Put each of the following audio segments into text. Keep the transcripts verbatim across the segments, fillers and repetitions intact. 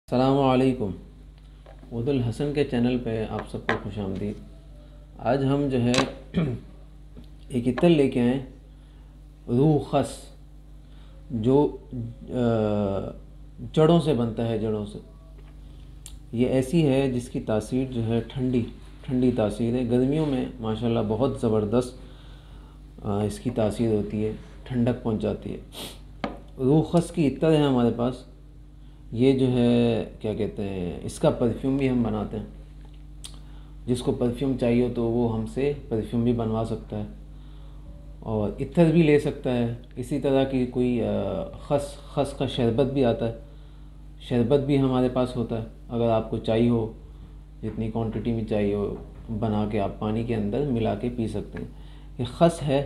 अस्सलामुअलैकुम। उदुल हसन के चैनल पे आप सबको खुशामदीद। आज हम जो है एक इत्र लेके आए, रूह खस, जो जड़ों से बनता है। जड़ों से ये ऐसी है जिसकी तासीर जो है ठंडी ठंडी तासीर है। गर्मियों में माशाल्लाह बहुत ज़बरदस्त इसकी तासीर होती है, ठंडक पहुंचाती है। रूह खस की इत्र है हमारे पास। ये जो है क्या कहते हैं, इसका परफ्यूम भी हम बनाते हैं। जिसको परफ्यूम चाहिए हो तो वो हमसे परफ्यूम भी बनवा सकता है और इत्र भी ले सकता है। इसी तरह की कोई खस खस का शरबत भी आता है, शरबत भी हमारे पास होता है। अगर आपको चाहिए हो, जितनी क्वांटिटी में चाहिए हो, बना के आप पानी के अंदर मिला के पी सकते हैं। ये खस है।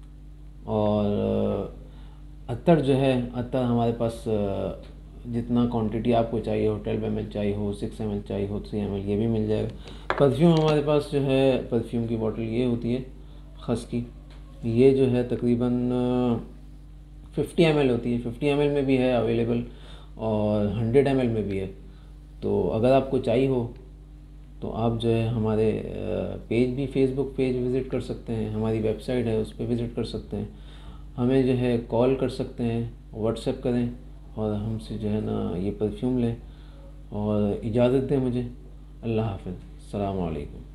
और अत्तर जो है, अत्तर हमारे पास जितना क्वांटिटी आपको चाहिए हो, ट्वेल्व एम एल चाहिए हो, सिक्स एम एल चाहिए हो, थ्री एम एल, ये भी मिल जाएगा। परफ्यूम हमारे पास जो है, परफ्यूम की बोतल ये होती है खस की। ये जो है तकरीबन फिफ्टी एम एल होती है। फिफ्टी एम एल में भी है अवेलेबल और हंड्रेड एम एल में भी है। तो अगर आपको चाहिए हो तो आप जो है हमारे पेज भी, फेसबुक पेज विज़िट कर सकते हैं, हमारी वेबसाइट है उस पर विज़िट कर सकते हैं, हमें जो है कॉल कर सकते हैं, व्हाट्सएप करें और हमसे जो है ना ये परफ्यूम लें। और इजाज़त दें मुझे। अल्लाह हाफ़िज़। अस्सलामु अलैकुम।